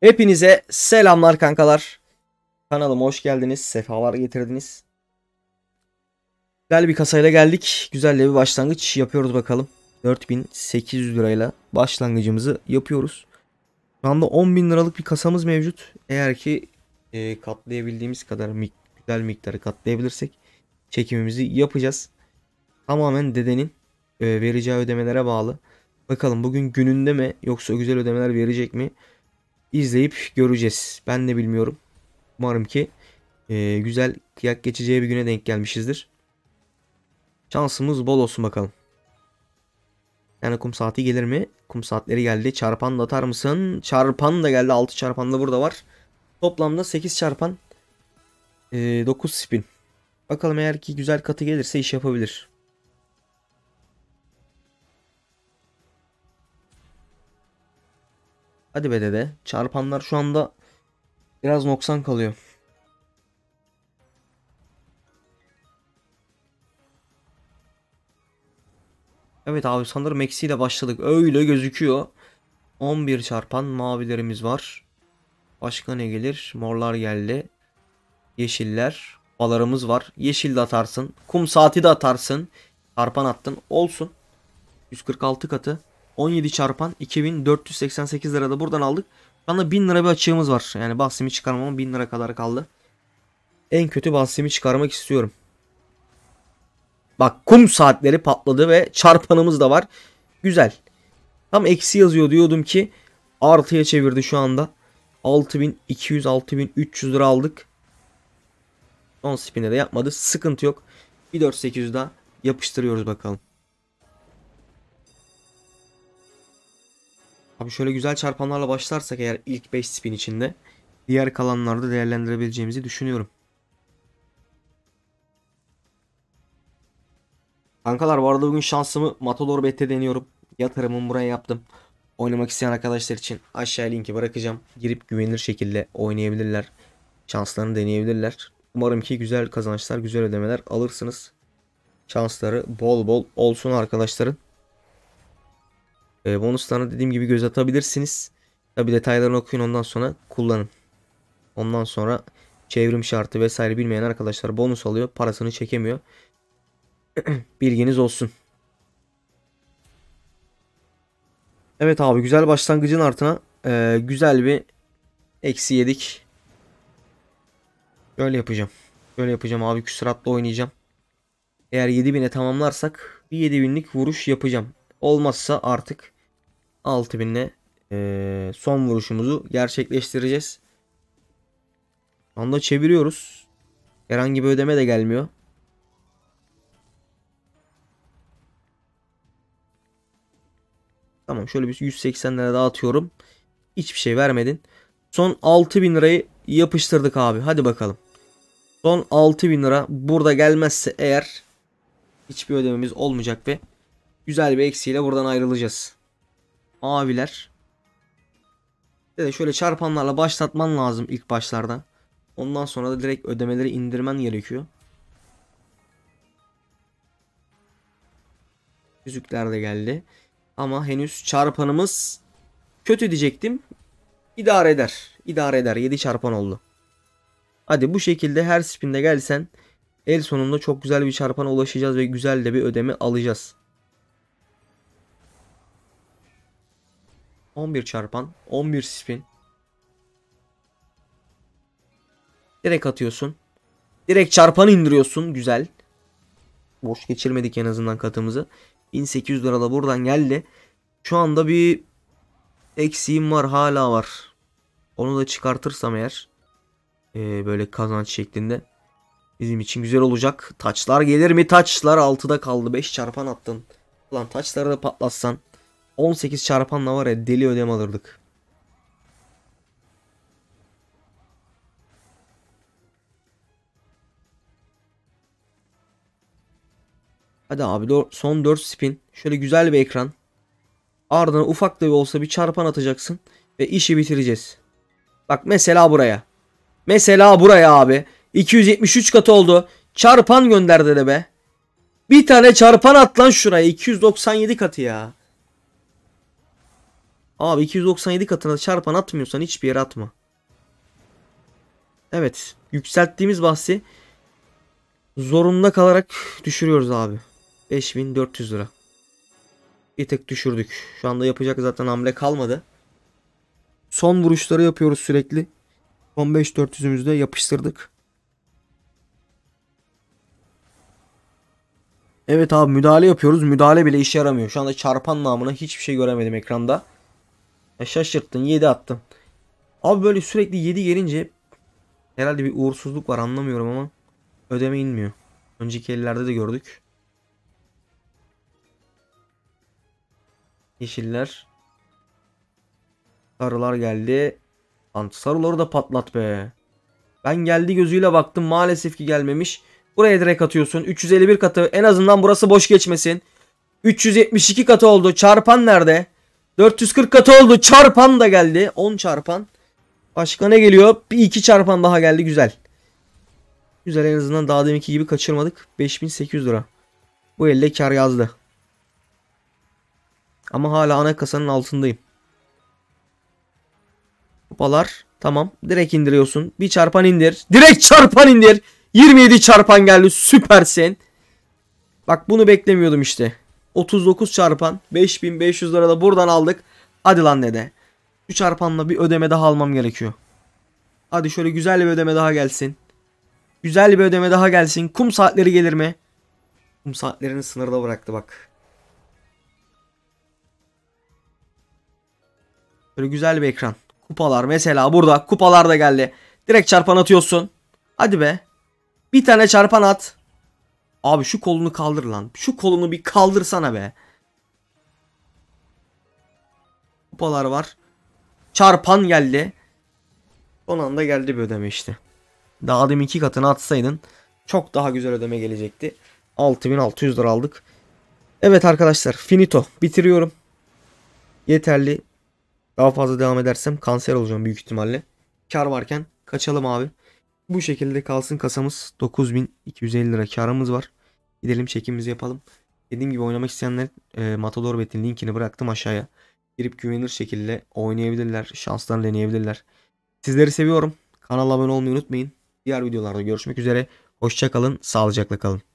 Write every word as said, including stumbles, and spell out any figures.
Hepinize selamlar kankalar. Kanalıma hoş geldiniz. Sefalar getirdiniz. Güzel bir kasayla geldik. Güzel de bir başlangıç yapıyoruz bakalım. dört bin sekiz yüz lirayla başlangıcımızı yapıyoruz. Şu anda on bin liralık bir kasamız mevcut. Eğer ki e, katlayabildiğimiz kadar mik güzel miktarı katlayabilirsek çekimimizi yapacağız. Tamamen dedenin e, vereceği ödemelere bağlı. Bakalım bugün gününde mi yoksa güzel ödemeler verecek mi? İzleyip göreceğiz. Ben de bilmiyorum. Umarım ki e, güzel kıyak geçeceği bir güne denk gelmişizdir. Şansımız bol olsun bakalım. Yani kum saati gelir mi? Kum saatleri geldi. Çarpan da atar mısın? Çarpan da geldi. altı çarpan da burada var. Toplamda sekiz çarpan. E, dokuz spin. Bakalım eğer ki güzel katı gelirse iş yapabilir. Hadi be dede. Çarpanlar şu anda biraz noksan kalıyor. Evet abi sanırım eksiyle başladık. Öyle gözüküyor. on bir çarpan mavilerimiz var. Başka ne gelir? Morlar geldi. Yeşiller. Balarımız var. Yeşil de atarsın. Kum saati de atarsın. Çarpan attın. Olsun. yüz kırk altı katı. on yedi çarpan. iki bin dört yüz seksen sekiz lira da buradan aldık. Şu anda bin lira bir açığımız var. Yani bahsimi çıkarmama bin lira kadar kaldı. En kötü bahsimi çıkarmak istiyorum. Bak kum saatleri patladı ve çarpanımız da var. Güzel. Tam eksi yazıyor diyordum ki artıya çevirdi şu anda. altı bin iki yüz altı bin üç yüz lira aldık. Son spin'e de yapmadı. Sıkıntı yok. bir dört sekiz yüz daha yapıştırıyoruz bakalım. Abi şöyle güzel çarpanlarla başlarsak eğer ilk beş spin içinde diğer kalanlarda değerlendirebileceğimizi düşünüyorum. Kankalar bu arada bugün şansımı Matador Bet'te deniyorum. Yatırımımı buraya yaptım. Oynamak isteyen arkadaşlar için aşağıya linki bırakacağım. Girip güvenilir şekilde oynayabilirler. Şanslarını deneyebilirler. Umarım ki güzel kazançlar, güzel ödemeler alırsınız. Şansları bol bol olsun arkadaşların. E, bonuslarına dediğim gibi göz atabilirsiniz. Tabi detaylarını okuyun ondan sonra kullanın. Ondan sonra çevrim şartı vesaire bilmeyen arkadaşlar bonus alıyor. Parasını çekemiyor. Bilginiz olsun. Evet abi güzel başlangıcın artına e, güzel bir eksi yedik. Böyle yapacağım. Böyle yapacağım abi küsuratla oynayacağım. Eğer yedi bine tamamlarsak bir yedi binlik vuruş yapacağım. Olmazsa artık altı binle e, son vuruşumuzu gerçekleştireceğiz. Şu anda çeviriyoruz. Herhangi bir ödeme de gelmiyor. Tamam şöyle bir yüz seksen lira daha atıyorum. Hiçbir şey vermedin. Son altı bin lirayı yapıştırdık abi. Hadi bakalım. Son altı bin lira burada gelmezse eğer hiçbir ödememiz olmayacak ve güzel bir eksiyle buradan ayrılacağız. Maviler. De şöyle çarpanlarla başlatman lazım ilk başlarda. Ondan sonra da direkt ödemeleri indirmen gerekiyor. Yüzükler de geldi. Ama henüz çarpanımız kötü diyecektim. İdare eder. İdare eder. yedi çarpan oldu. Hadi bu şekilde her spinde gelsen el sonunda çok güzel bir çarpana ulaşacağız ve güzel de bir ödeme alacağız. on bir çarpan, on bir spin. Direkt atıyorsun. Direkt çarpanı indiriyorsun. Güzel. Boş geçirmedik en azından katımızı. bin sekiz yüz lira da buradan geldi. Şu anda bir eksiğim var, hala var. Onu da çıkartırsam eğer ee, böyle kazanç şeklinde bizim için güzel olacak. Taçlar gelir mi? Taçlar altıda kaldı. beş çarpan attın. Ulan taçları da patlatsan on sekiz çarpanla var ya deli ödem alırdık. Hadi abi son dört spin. Şöyle güzel bir ekran. Ardına ufak da bir olsa bir çarpan atacaksın. Ve işi bitireceğiz. Bak mesela buraya. Mesela buraya abi. iki yüz yetmiş üç katı oldu. Çarpan gönderdi de be. Bir tane çarpan at lan şuraya. iki yüz doksan yedi katı ya. Abi iki yüz doksan yedi katına çarpan atmıyorsan hiçbir yere atma. Evet. Yükselttiğimiz bahsi zorunda kalarak düşürüyoruz abi. beş bin dört yüz lira. Bir tek düşürdük. Şu anda yapacak zaten hamle kalmadı. Son vuruşları yapıyoruz sürekli. on beş dört yüzümüzde yapıştırdık. Evet abi müdahale yapıyoruz. Müdahale bile işe yaramıyor. Şu anda çarpan namına hiçbir şey göremedim ekranda. Ya şaşırttın, yedi attım. Abi böyle sürekli yedi gelince herhalde bir uğursuzluk var, anlamıyorum ama ödeme inmiyor. Önceki ellerde de gördük. Yeşiller. Sarılar geldi. Lan sarıları da patlat be. Ben geldi gözüyle baktım, maalesef ki gelmemiş. Buraya direkt atıyorsun. üç yüz elli bir katı, en azından burası boş geçmesin. üç yüz yetmiş iki katı oldu. Çarpan nerede? dört yüz kırk katı oldu. Çarpan da geldi. on çarpan. Başka ne geliyor? Bir iki çarpan daha geldi. Güzel. Güzel, en azından daha deminki gibi kaçırmadık. beş bin sekiz yüz lira. Bu elle kar yazdı. Ama hala ana kasanın altındayım. Kupalar tamam. Direkt indiriyorsun. Bir çarpan indir. Direkt çarpan indir. yirmi yedi çarpan geldi. Süpersin. Bak bunu beklemiyordum işte. otuz dokuz çarpan. beş bin beş yüz lira da buradan aldık. Hadi lan dede. Şu çarpanla bir ödeme daha almam gerekiyor. Hadi şöyle güzel bir ödeme daha gelsin. Güzel bir ödeme daha gelsin. Kum saatleri gelir mi? Kum saatlerini sınırda bıraktı bak. Böyle güzel bir ekran. Kupalar mesela burada. Kupalar da geldi. Direkt çarpan atıyorsun. Hadi be. Bir tane çarpan at. Abi şu kolunu kaldır lan. Şu kolunu bir kaldırsana be. Kupalar var. Çarpan geldi. Son anda geldi bir ödeme işte. Daha demin iki katını atsaydın çok daha güzel ödeme gelecekti. altı bin altı yüz lira aldık. Evet arkadaşlar, finito. Bitiriyorum. Yeterli. Daha fazla devam edersem kanser olacağım büyük ihtimalle. Kar varken kaçalım abi. Bu şekilde kalsın kasamız. dokuz bin iki yüz elli lira karımız var. Gidelim çekimimizi yapalım. Dediğim gibi oynamak isteyenler e, Matador Bet'in linkini bıraktım aşağıya. Girip güvenilir şekilde oynayabilirler. Şanslarını deneyebilirler. Sizleri seviyorum. Kanala abone olmayı unutmayın. Diğer videolarda görüşmek üzere. Hoşça kalın. Sağlıcakla kalın.